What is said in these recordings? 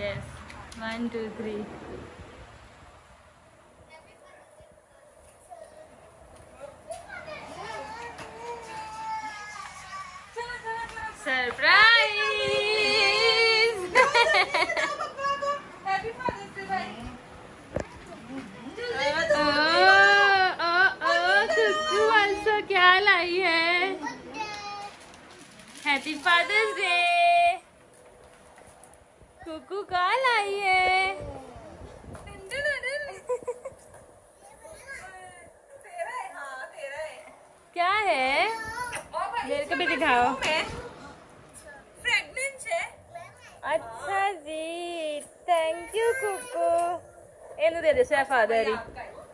Yes 1 2 3 surprise. Kuku also क्या लाई है? Happy Father's day. Kuku क्या लाई है? क्या है? मेरे को भी दिखाओ। अच्छा जी, थैंक यू कुकू। एनु दे दे शेफ फादर ही।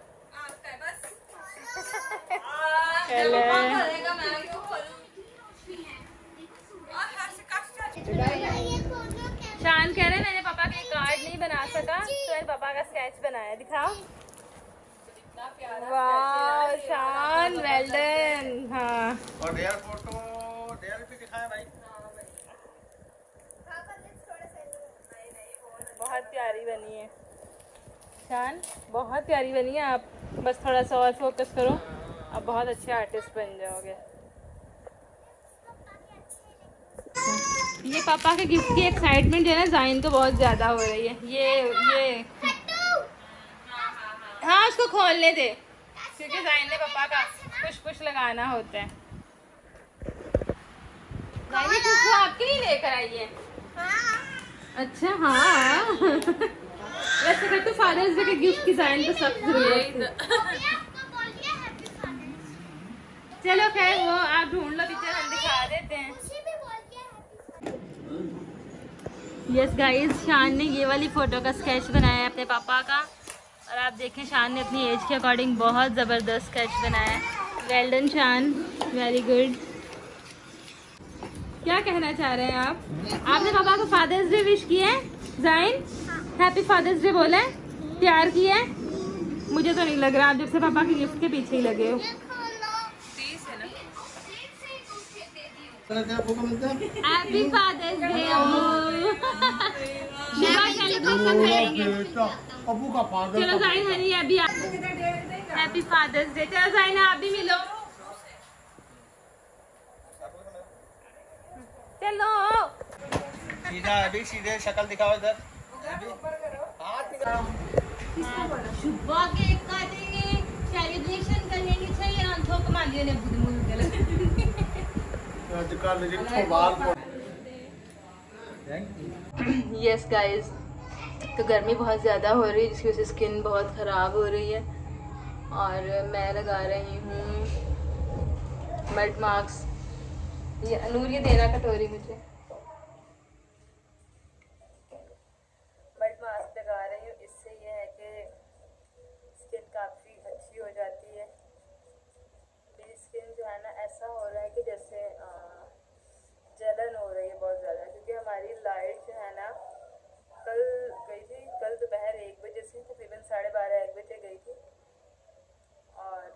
शान कह रहे मैंने पापा के कार्ड नहीं बना सका तो मैंने पापा का स्केच बनाया। दिखाओ। वाह शान, वेल डन। हाँ, और डेयर फोटो डेयर भी दिखाया भाई। बहुत प्यारी बनी है शान, बहुत प्यारी बनी है। आप बस थोड़ा सा और फोकस करो, आप बहुत अच्छे आर्टिस्ट बन जाओगे। ये पापा के गिफ्ट की एक्साइटमेंट है ना जाइन को बहुत ज्यादा हो रही है। ये हाँ, उसको खोलने दे क्योंकि जाइन ने पापा का पुश पुश लगाना होता है। जाइन ने कुकू आपके लिए लेकर आई है। अच्छा हाँ। वैसे अगर तो फादर्स डे के गिफ्ट की जाइन तो सब जरूरत है। चलो खैर वो आप ढूंढ लो पिक्चर, हम दिखा देते हैं। यस गाइस, शान ने ये वाली फोटो का स्केच बनाया है अपने पापा का। और आप देखें शान ने अपनी एज के अकॉर्डिंग बहुत ज़बरदस्त स्केच बनाया है। Well done Shaan, very good. क्या कहना चाह रहे हैं आप? आपने पापा को फादर्स डे विश किया है जाइन? हैप्पी फादर्स डे बोला है? प्यार किया है? मुझे तो नहीं लग रहा, आप जब से पापा के गिफ्ट के पीछे ही लगे हो। Happy Father's Day. चलो जाइन हनी अभी हैप्पी फादर्स डे। चलो जाइन आप भी मिलो। चलो सीधा अभी सीधे शक्ल दिखाओ इधर। शुभा केक काटेंगे, सेलिब्रेशन करेंगे। चाहिए आंखों को मालियो ने बुद मुंह गलत। यस गाइस, तो गर्मी बहुत ज़्यादा हो रही है जिसकी वजह से स्किन बहुत ख़राब हो रही है। और मैं लगा रही हूँ मड मार्क्स। ये अनूर ये देना कटोरी मुझे। मड मास्क लगा रही हूँ, इससे ये है कि स्किन काफ़ी अच्छी हो जाती है। मेरी स्किन जो है ना ऐसा हो रहा है कि जैसे जलन हो रही है बहुत ज़्यादा, क्योंकि हमारी लाइट जो है ना कल गई थी, कल दोपहर 1 बजे से तकरीबन 12:30-1 बजे गई थी। और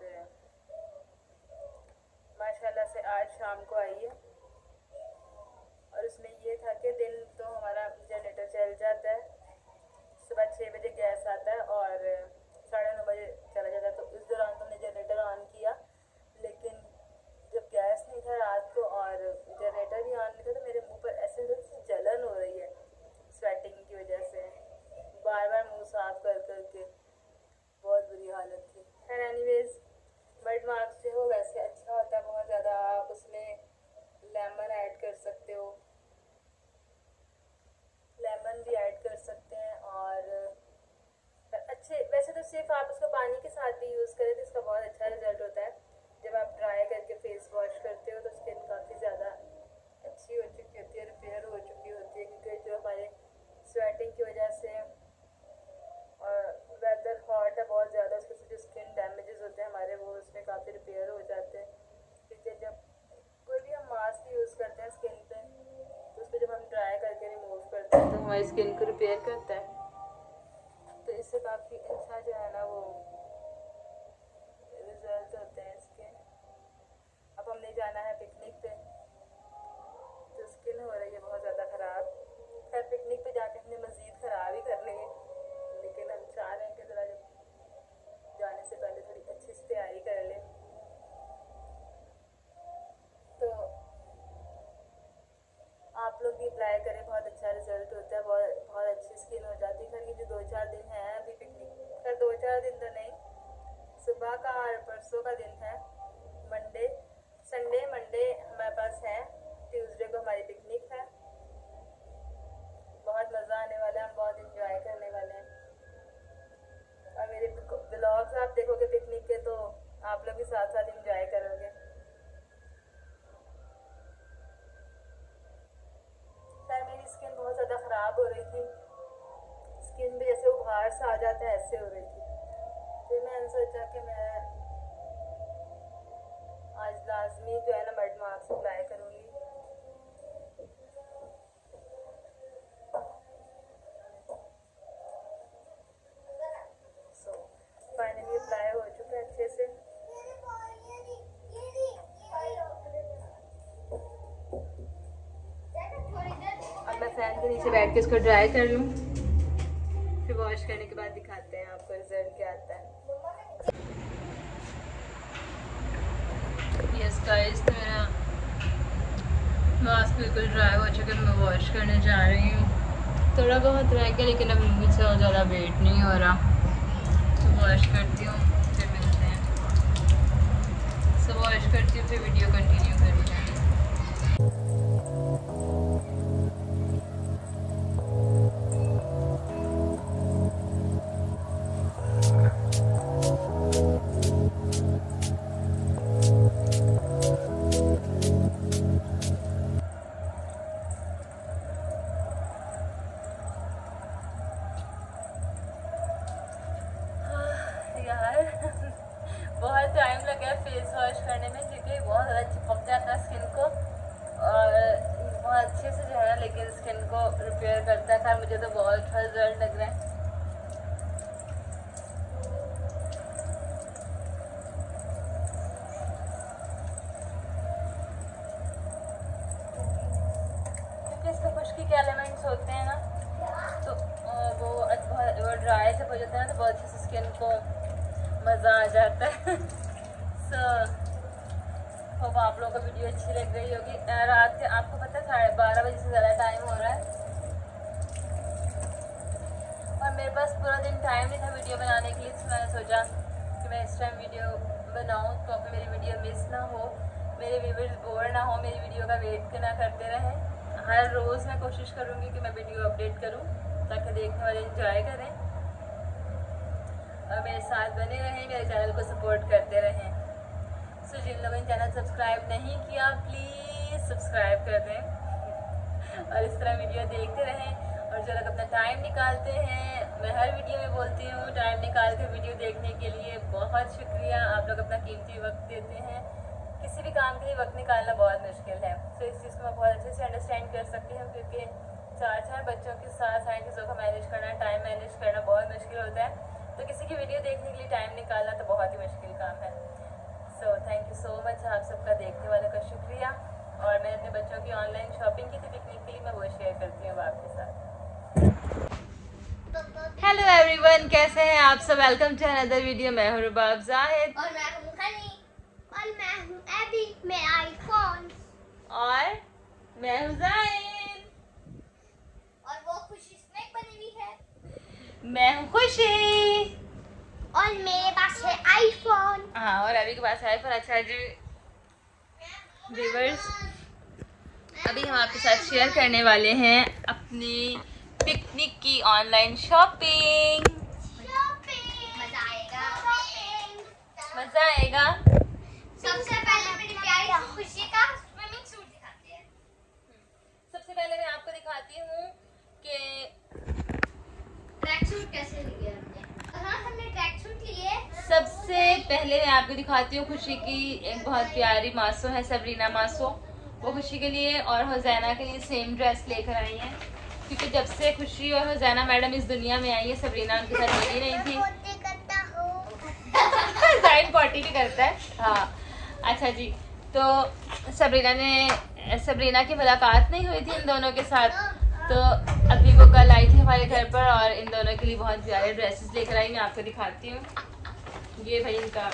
माशाल्लाह से आज शाम को आई है। और उसमें ये था कि दिन तो हमारा जनरेटर चल जाता है, सुबह 6 बजे गैस आता है और 9:30 बजे चला जाता है। तो उस दौरान तो हमने जनरेटर ऑन किया, लेकिन जब गैस नहीं था रात को और जनरेटर भी ऑन नहीं था तो मेरे मुंह पर ऐसे जलन हो रही है स्वेटिंग की वजह से। बार बार मुंह साफ कर करके बहुत बुरी हालत थी। खैर एनीवेज, मड मार्क्स जो है वैसे अच्छा होता है बहुत ज़्यादा। आप उसमें लेमन ऐड कर सकते हो, लेमन भी ऐड कर सकते हैं। और अच्छे वैसे तो सिर्फ आप उसको पानी के साथ भी यूज़ करें तो इसका बहुत अच्छा रिजल्ट होता है। जब आप ड्राई करके फेस वॉश करते हो तो स्किन काफ़ी ज़्यादा अच्छी हो चुकी होती है, रिपेयर हो चुकी होती है। क्योंकि जो हमारे स्वेटिंग की वजह से और वेदर हॉट है बहुत ज़्यादा, उसके से जो स्किन डैमेजेस होते हैं हमारे वो उसमें काफ़ी रिपेयर हो जाते हैं। क्योंकि जब कोई भी हम मास्क यूज़ करते हैं स्किन पे तो उसको जब हम ड्राई करके रिमूव करते हैं तो हमारी स्किन को रिपेयर करता है। तो इससे काफ़ी अच्छा जो है ना वो रिजल्ट होते हैं इसके। अब हमने जाना है पिकनिक पे, तो स्किन हो रही है बहुत ज़्यादा ख़राब। खैर पिकनिक पे जाके हमने मज़ीद ख़राब दिन है। मंडे, संडे, मंडे हमारे पास है, ट्यूसडे को हमारी पिकनिक है। बहुत मज़ा आने वाला है, हम बहुत इंजॉय करने वाले हैं। और मेरे ब्लॉग्स आप देखोगे पिकनिक के तो आप लोग भी साथ साथ इंजॉय करोगे। सर मेरी स्किन बहुत ज़्यादा ख़राब हो रही थी, स्किन भी जैसे उभार सा आ जाता है ऐसे हो रही थी। फिर मैंने सोचा कि मैं आज लाजमी जो है ना मड मास्क अप्लाई करूँगी। फाइनली अप्लाई हो चुका है अच्छे से। अब मैं फैन के नीचे बैठ के इसको ड्राई कर लूँ, फिर वॉश करने के बाद दिखाते हैं आपको रिजल्ट क्या आता है। यस गाइस, तो मेरा मास्क बिल्कुल ड्राई हो चुका है, मैं वॉश करने जा रही हूँ। थोड़ा बहुत रह गया लेकिन अब मुझसे ज़्यादा वेट नहीं हो रहा, तो वॉश करती हूँ फिर मिलते हैं। सो वॉश करती हूँ फिर वीडियो कंटिन्यू करूँगी। बहुत टाइम लगा फेस वॉश करने में क्योंकि बहुत ज़्यादा चिपक जाता है स्किन को और बहुत अच्छे से जो है लेकिन स्किन को रिपेयर करता है। खैर मुझे तो बहुत अच्छा रिजल्ट लग रहा है। क्योंकि इसमें खुश्की के एलिमेंट्स होते हैं ना, तो वो ड्राई जब हो जाता है ना तो बहुत अच्छे से स्किन को मज़ा आ जाता है। सो होप आप लोगों को वीडियो अच्छी लग रही होगी। रात के आपको पता है 12:30 बजे से ज़्यादा टाइम हो रहा है और मेरे पास पूरा दिन टाइम नहीं था वीडियो बनाने के लिए, तो मैंने सोचा कि मैं इस टाइम वीडियो बनाऊँ तो मेरी वीडियो मिस ना हो, मेरे व्यूअर्स बोर ना हो, मेरी वीडियो का वेट ना करते रहें। हर रोज़ मैं कोशिश करूँगी कि मैं वीडियो अपडेट करूँ ताकि देखने वाले इंजॉय करें और मेरे साथ बने रहें, मेरे चैनल को सपोर्ट करते रहें। सो जिन लोगों ने चैनल सब्सक्राइब नहीं किया प्लीज़ सब्सक्राइब कर दें और इस तरह वीडियो देखते रहें। और जो लोग अपना टाइम निकालते हैं, मैं हर वीडियो में बोलती हूँ, टाइम निकाल कर वीडियो देखने के लिए बहुत शुक्रिया। आप लोग अपना कीमती वक्त देते हैं, किसी भी काम के लिए वक्त निकालना बहुत मुश्किल है। तो इस चीज़ को मैं बहुत अच्छे से अंडरस्टैंड कर सकती हूँ क्योंकि 4 बच्चों के साथ सारी चीज़ों को मैनेज करना, टाइम मैनेज करना बहुत मुश्किल होता है, तो किसी की वीडियो देखने के लिए टाइम निकालना तो बहुत ही मुश्किल काम है। So thank you so much, आप सबका देखने वालों का शुक्रिया। और मैंने अपने बच्चों की ऑनलाइन शॉपिंग की थी पिकनिक के लिए, मैं वो शेयर करती हूँ आपके साथ। हेलो एवरीवन, कैसे हैं आप सब? Welcome to another video. मैं हूँ रुबाब जाहिद और मैं हूँ हनी और मैं हूँ एबी, मैं आईफोन और मैं हूँ ज़ाइन और वो खुशी स्नैक बनी हुई है। मैं हूँ खुशी और मेरे पास है आईफोन। हाँ, और अभी के पास है आईफोन। अच्छा जी व्यूअर्स, अभी हम आपके साथ शेयर करने वाले हैं अपनी पिकनिक की ऑनलाइन शॉपिंग। मजा आएगा, मज़ा आएगा। सबसे पहले मेरी प्यारी सी खुशी का स्विमिंग सूट दिखाते हैं। सबसे पहले मैं आपको दिखाती हूँ कि ट्रैक सूट कैसे लिए हमने। हाँ, हमने ट्रैक सूट लिए। सबसे पहले मैं आपको दिखाती हूँ खुशी की एक बहुत प्यारी मासो है, सबरीना मासो। वो खुशी के लिए और हुसैना के लिए सेम ड्रेस लेकर आई हैं क्योंकि जब से खुशी और हुसैना मैडम इस दुनिया में आई है सबरीना उनके साथ मिली नहीं थी। ज़ाइन पॉटी भी करता है। हाँ अच्छा जी, तो सबरीना की मुलाकात नहीं हुई थी इन दोनों के साथ, तो अभी वो कल आई थी हमारे घर पर और इन दोनों के लिए बहुत प्यारे ड्रेसेस लेकर आई। मैं आपको दिखाती हूँ। ये भाई इनका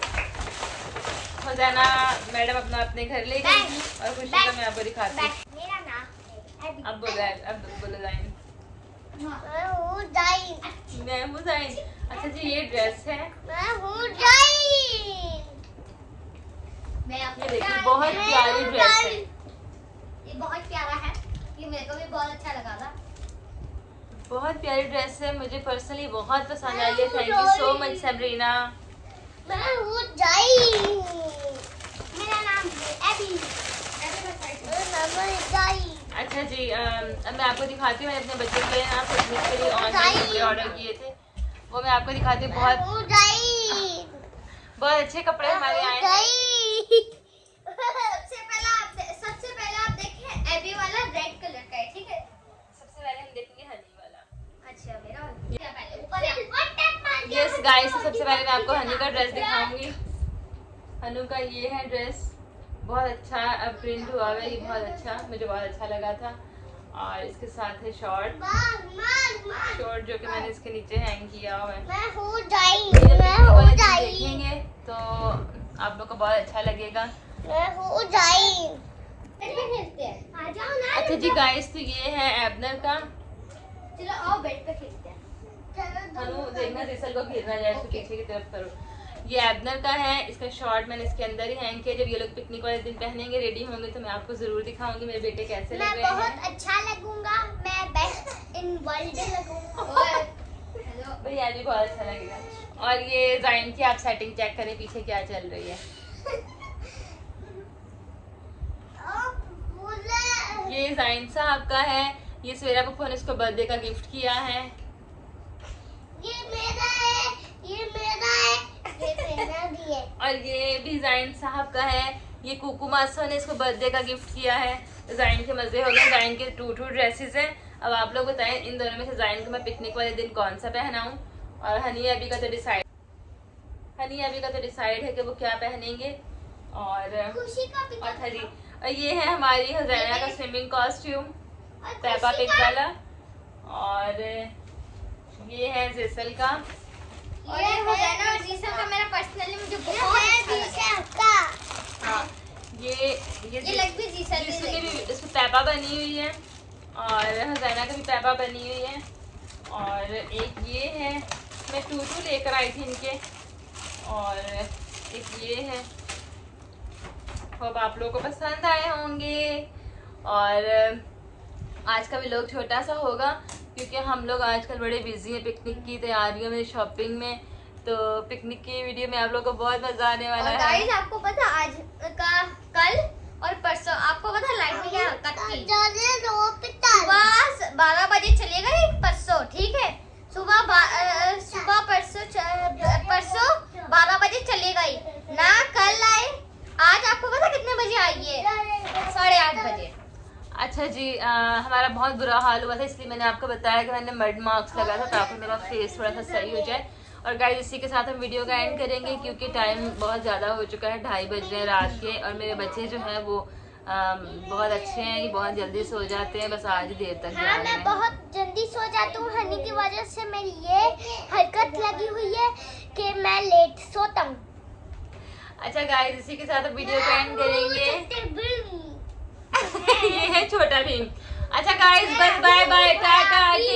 हुसैना मैडम अपना अपने घर ले गई थी और खुशी का मैं आपको दिखाती हूँ। मेरा नाम है एबी। अब बोलो ज़ाइन। मैं हूँ ज़ाइन। मैं हूँ ज़ाइन। अच्छा जी, ये ड्रेस है। मैं हूँ ज़ाइन। मैं आपको ये देखिए बहुत प्यारी ड्रेस है, ये बहुत प्यारा है, ये मेरे को भी बहुत अच्छा लगा था। बहुत प्यारी ड्रेस है, मुझे पर्सनली बहुत पसंद आई है। Thank you so much Sabrina. मैं हूँ जाई, मेरा नाम है एबी। अच्छा जी, अब मैं आपको दिखाती हूँ, मैंने अपने बच्चे के लिए ना पिकनिक के लिए ऑनलाइन कपड़े ऑर्डर किए थे, वो मैं आपको दिखाती हूँ। बहुत अच्छे कपड़े हमारे आए हैं। सबसे पहले आप देखें एबी वाला रेड कलर का है, ठीक है। सबसे पहले हम देखेंगे हनी वाला। अच्छा मेरा पहले ऊपर यस गाइस, तो सबसे पहले मैं आपको हनी का ड्रेस दिखाऊंगी। हनु का ये है ड्रेस, बहुत अच्छा अब प्रिंट हुआ है, ये बहुत अच्छा, मुझे बहुत अच्छा लगा था। और इसके साथ है शॉर्ट जो कि मैंने इसके नीचे हैंग किया हुआ है। देखेंगे तो आप लोग को बहुत अच्छा लगेगा। अच्छा जी गाइस, तो ये है एबनर का। चलो आओ बेड पे खेलते हैं। हनु देखना रिसल को गिरना जाए, इसको पीछे की तरफ करो। ये एबनर का है, इसका शॉर्ट मैंने इसके अंदर ही हैंग किया। जब ये लोग पिकनिक वाले दिन पहनेंगे, रेडी होंगे, तो मैं आपको जरूर दिखाऊंगी मेरे बेटे कैसे लग रहे हैं। मैं बहुत अच्छा लगूंगा, मैं बेस्ट इन वर्ल्ड लगूंगा। हेलो भैया जी बहुत अच्छा लगेगा। और ये जाइन की आप सेटिंग चेक करें पीछे क्या चल रही है। ये जाइन साहब का है, ये सवेरा पप्पू ने इसको बर्थडे का गिफ्ट किया है। ये मेरा है, ये मेरा है, ये मेरा भी है। और ये भी जाइन साहब का है, ये कुकू मास्टर ने इसको बर्थडे का गिफ्ट किया है। जाइन के मजे हो गए, जाइन के 2 ड्रेसेस हैं। अब आप लोग बताएं इन दोनों में से जाइन को मैं पिकनिक वाले दिन कौन सा पहनाऊं। और हनी अभी का तो डिसाइड है कि वो क्या पहनेंगे। और खुशी का भी अच्छा जी, और ये है हमारी हज़ैना का स्विमिंग कॉस्ट्यूम, पेपा पिग वाला। और ये है जिसल का। और ये हज़ैना और जीसल का मेरा पर्सनली मुझे बहुत अच्छा लगा। हाँ, ये लग भी जीसल की भी इसमें पेपा बनी हुई है, और हज़ैना का भी पेपा बनी हुई है। और एक ये है, मैं टूटू लेकर आई थी इनके। और एक ये है, होप आप लोगों को पसंद आए होंगे। और आज का व्लॉग छोटा सा होगा क्योंकि हम लोग आजकल बड़े बिजी हैं पिकनिक की तैयारियों में, शॉपिंग में। तो पिकनिक की वीडियो में आप लोगों को बहुत मजा आने वाला है। गाइस आपको पता आज का कल और परसों आपको पता लाइट में क्या हरकत की? सुबह 12 बजे चलेगा ये परसों, ठीक है। सुबह परसों 12 बजे चलेगा ही ना, कल आए। आज आपको पता कितने बजे आई है? 8:30 बजे। अच्छा जी, हमारा बहुत बुरा हाल हुआ था, इसलिए मैंने आपको बताया कि मैंने मड मार्क्स लगाया था ताकि मेरा फेस थोड़ा सा सही हो जाए। और गाइस इसी के साथ हम वीडियो का एंड करेंगे क्योंकि टाइम बहुत ज़्यादा हो चुका है, 2:30 बज रहे हैं रात के। और मेरे बच्चे जो हैं वो बहुत अच्छे हैं, ये बहुत जल्दी सो जाते हैं, बस आज ही देर तक जा रहे मैं हैं। बहुत जल्दी सो जाती हूँ, हनी की वजह से मेरी ये हरकत लगी हुई है कि मैं लेट सोता हूँ। अच्छा गाइस इसी के साथ हम वीडियो का एंड करेंगे। ये है छोटा भीम। अच्छा गाइस बस बाय बाय, टाटा।